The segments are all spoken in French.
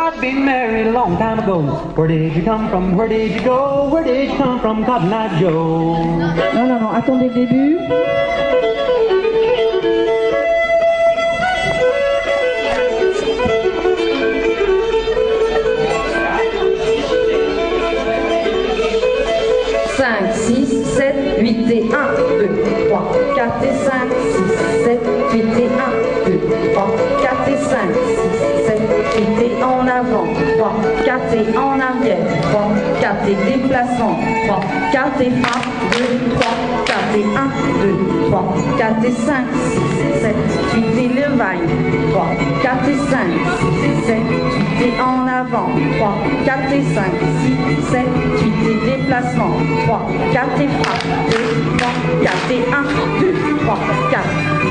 I'd been married a long time ago. Where did you come from? Where did you go? Where did you come from, Cotton Eye Joe? Non, non, non, attendez le début. Cinq, six, sept, huit et 1, 2, 3, 4 et 5, 6, 7, 8 et 1, 2, 3, 4 et 5, 6, 7, 8 et en avant, 3, 4 et en arrière, 3, 4 et déplacement, 3, 4 et frappe, 2, 3, 4 et 1, 2, 3, 4 et 5, 6, 7, 8 et le vaille, 3, 4 et 5, 6, 7, 8 et en avant, 3, 4 et 5, 6, 7, 8 et déplacement, 3, 4 et frappe, 2, 3, 4 et 1, 2, 3, 4.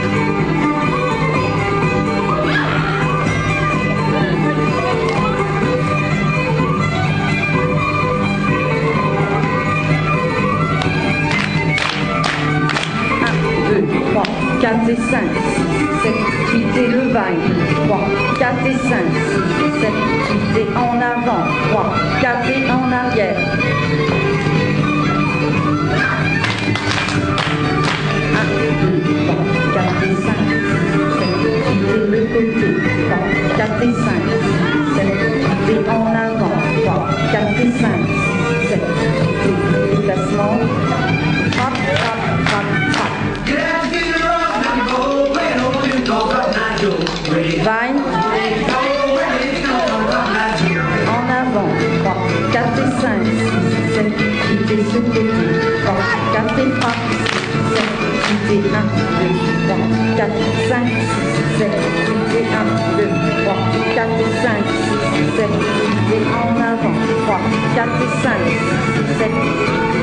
Trois, 4 et 5, 6, 7, 8 et le vague, 3, 4 et 5, 6, 7, 8 et en avant, 3, 4 et en arrière. 1, 2, 3, 4 et 5, 6, 7, 8 et le côté, 3, 4 et 5, 6, 7, 8 et en avant, 3, 4 et 5, 6, 7, 8 et déplacement, frappe, frappe, frappe, frappe. Vaille, en avant, 3, 4 et 5, 6, 7, 8 et ce côté, 3, 4 et frappe, 6, 7, 8 et 1, 2, 3, 4, 5, 6, 7, 8 et 1, 2, 3, 4 et 5, 6, 7, 8 et en avant, 3, 4 et 5, 6, 7,